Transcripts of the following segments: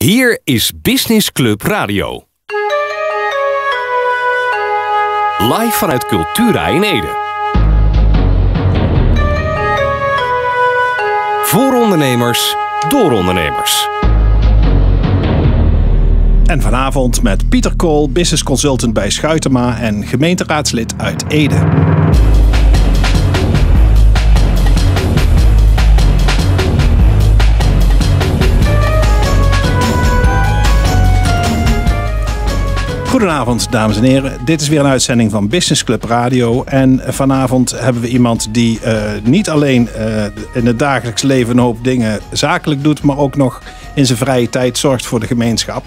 Hier is Business Club Radio. Live vanuit Cultura in Ede. Voor ondernemers, door ondernemers. En vanavond met Pieter Kool, business consultant bij Schuitema en gemeenteraadslid uit Ede. Goedenavond, dames en heren. Dit is weer een uitzending van Business Club Radio. En vanavond hebben we iemand die niet alleen in het dagelijks leven een hoop dingen zakelijk doet, maar ook nog in zijn vrije tijd zorgt voor de gemeenschap.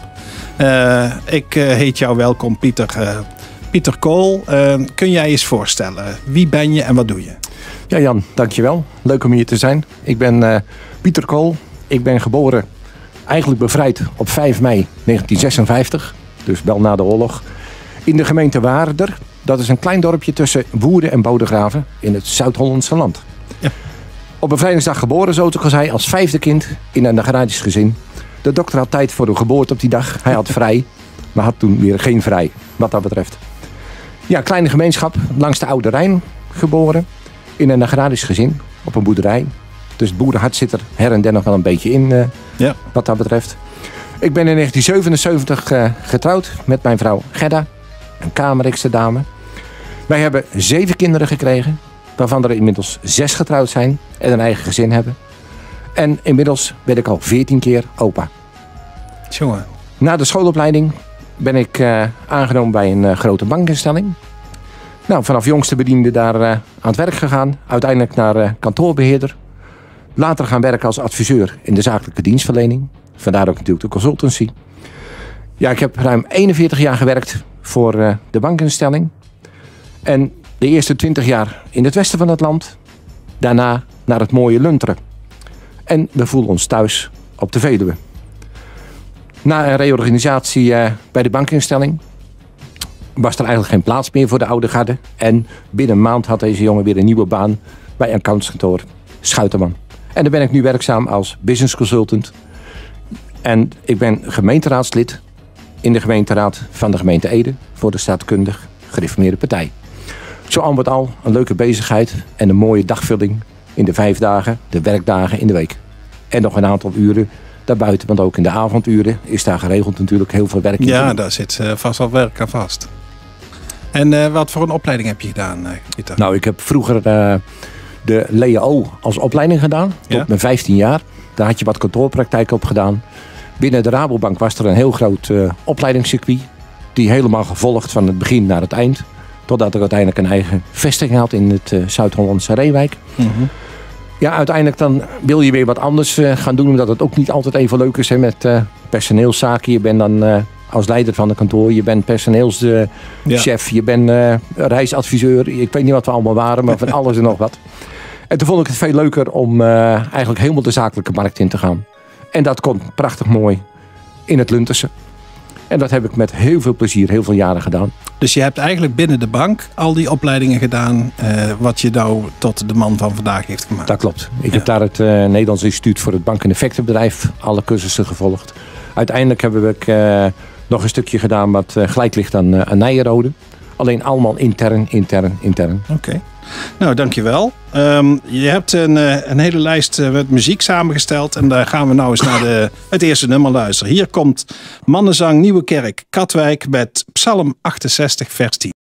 Ik heet jou welkom, Pieter Kool. Kun jij eens voorstellen? Wie ben je en wat doe je? Ja, Jan, dankjewel. Leuk om hier te zijn. Ik ben Pieter Kool. Ik ben geboren, eigenlijk bevrijd op 5 mei 1956. Dus wel na de oorlog. In de gemeente Waarder. Dat is een klein dorpje tussen Woerden en Bodegraven in het Zuid-Hollandse land. Ja. Op bevrijdingsdag geboren, zo te zeggen, als 5e kind in een agrarisch gezin. De dokter had tijd voor de geboorte op die dag. Hij had vrij, maar had toen weer geen vrij, wat dat betreft. Ja, kleine gemeenschap langs de Oude Rijn geboren. In een agrarisch gezin, op een boerderij. Dus het boerenhart zit er her en der nog wel een beetje in, wat dat betreft. Ik ben in 1977 getrouwd met mijn vrouw Gerda, een Kamerikse dame. Wij hebben 7 kinderen gekregen, waarvan er inmiddels 6 getrouwd zijn en een eigen gezin hebben. En inmiddels ben ik al 14 keer opa. Jongen. Na de schoolopleiding ben ik aangenomen bij een grote bankinstelling. Nou, vanaf jongste bediende daar aan het werk gegaan. Uiteindelijk naar kantoorbeheerder. Later gaan werken als adviseur in de zakelijke dienstverlening. Vandaar ook natuurlijk de consultancy. Ja, ik heb ruim 41 jaar gewerkt voor de bankinstelling. En de eerste 20 jaar in het westen van het land. Daarna naar het mooie Lunteren. En we voelen ons thuis op de Veluwe. Na een reorganisatie bij de bankinstelling was er eigenlijk geen plaats meer voor de oude garde. En binnen een maand had deze jongen weer een nieuwe baan bij een accountantskantoor Schuitema. En daar ben ik nu werkzaam als business consultant. En ik ben gemeenteraadslid in de gemeenteraad van de gemeente Ede voor de staatkundig gereformeerde partij. Zo al met al een leuke bezigheid en een mooie dagvulling in de 5 dagen, de werkdagen in de week. En nog een aantal uren daarbuiten, want ook in de avonduren is daar geregeld natuurlijk heel veel werk in. Ja, daar zit vast wel werk aan vast. En wat voor een opleiding heb je gedaan, Pieter? Nou, ik heb vroeger de LEO als opleiding gedaan, tot mijn 15 jaar. Daar had je wat kantoorpraktijk op gedaan. Binnen de Rabobank was er een heel groot opleidingscircuit. Die helemaal gevolgd van het begin naar het eind. Totdat ik uiteindelijk een eigen vestiging had in het Zuid-Hollandse Reewijk. Mm-hmm. Ja, uiteindelijk dan wil je weer wat anders gaan doen. Omdat het ook niet altijd even leuk is met personeelszaken. Je bent dan als leider van het kantoor. Je bent personeelschef. Je bent reisadviseur. Ik weet niet wat we allemaal waren. Maar van alles en nog wat. En toen vond ik het veel leuker om eigenlijk helemaal de zakelijke markt in te gaan. En dat kon prachtig mooi in het Lunterse. En dat heb ik met heel veel plezier, heel veel jaren gedaan. Dus je hebt eigenlijk binnen de bank al die opleidingen gedaan wat je nou tot de man van vandaag heeft gemaakt. Dat klopt. Ik heb daar het Nederlands Instituut voor het Bank- en Effectenbedrijf alle cursussen gevolgd. Uiteindelijk heb ik nog een stukje gedaan wat gelijk ligt aan Nijenrode. Alleen allemaal intern. Oké. Nou, dankjewel. Je hebt een hele lijst met muziek samengesteld. En daar gaan we nou eens naar het eerste nummer luisteren. Hier komt Mannenzang Nieuwe Kerk Katwijk met Psalm 68 vers 10.